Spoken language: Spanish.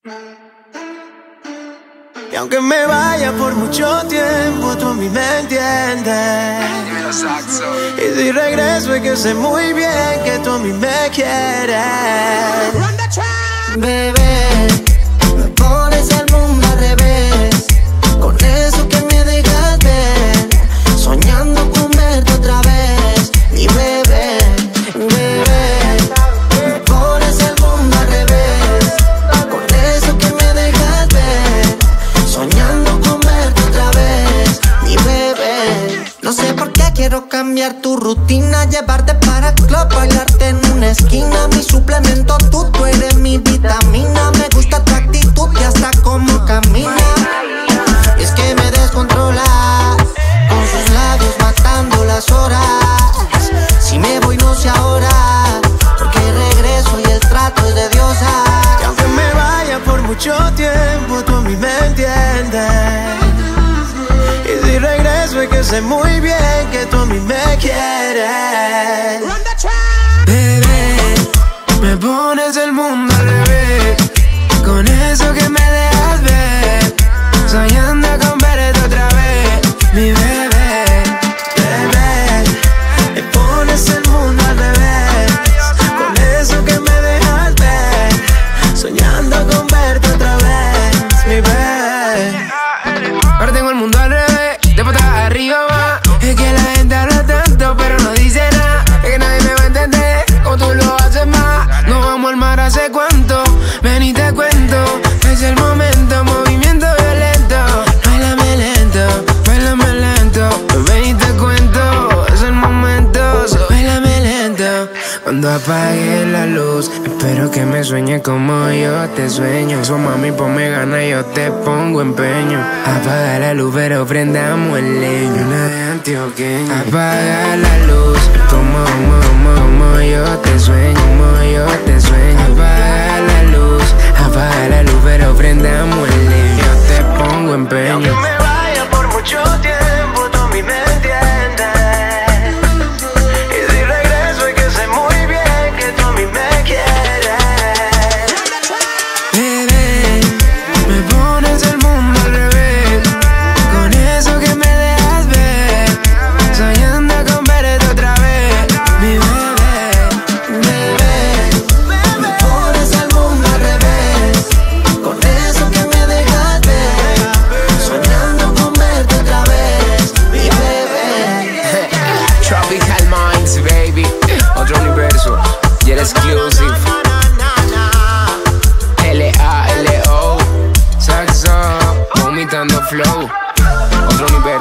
Y aunque me vaya por mucho tiempo, tú a mí me entiendes. Y si regreso es que sé muy bien que tú a mí me quieres. Bebé, me pones el mundo al revés, con eso que me dejas ver, soñando con verte otra vez, mi bebé. Bebé, me pones el mundo al revés, con eso que me dejas ver, soñando con verte otra vez, mi bebé. No sé por qué quiero cambiar tu rutina, llevarte para el club, bailarte en una esquina. Mi suplemento, tú eres mi vitamina. Me gusta tu actitud y hasta cómo caminas. Y es que me descontrola, con sus labios matando las horas. Si me voy no sé ahora, porque regreso y el trato es de diosa. Y aunque me vaya por mucho tiempo, tú a mí me entiendes. Y si regreso es que sé muy bien que tú a mí me quieres. Bebé, me pones el mundo al revés, con eso que me dejas ver, soñando con verte otra vez, mi bebé. Bebé, me pones el mundo al revés, con eso que me dejas ver, soñando con verte otra vez, mi bebé. Ahora tengo el mundo al revés, de patas arriba va. Es que la gente habla tanto pero no dice nada. Es que nadie me va a entender como tú lo haces más. Nos vamos al mar hace cuánto, ven y te cuento. Es el momento, movimiento violento. Báilame lento, ven y te cuento. Es el momento, báilame lento. Cuando apague la luz, espero que me sueñes como yo te sueño. So mami, ponme ganas, yo te pongo empeño. Apaga la luz, pero prendamos el leño. Una de antioqueña. Apaga la luz, como yo te sueño, como yo te sueño. Apaga la luz, pero prendamos el leño. Yo te pongo empeño. Y aunque me vaya por mucho tiempo, tú a mí me entiendes. Y si regreso es que sé muy bien que tú a mí me quieres. Bebé, me pones el mundo al revés, con eso que me dejas ver, soñando con verte otra vez, mi bebé. Bebé, me pones el mundo al revés, con eso que me dejas ver, soñando con verte otra vez, mi bebé. Tropical Minds, baby. Otro universo y el exclusive. L-A-L-O. Saxo, vomitando flow. Otro universo.